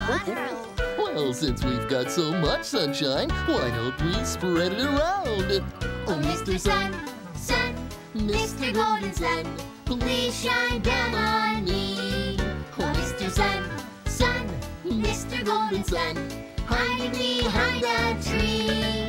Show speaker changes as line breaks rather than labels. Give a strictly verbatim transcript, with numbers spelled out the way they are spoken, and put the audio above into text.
Well, since we've got so much sunshine, why don't we spread it around?
Oh, Mister Sun, Sun, Mister Golden Sun, please shine down on me. Oh, Mister Sun, Sun, Mister Golden Sun, hiding behind a tree.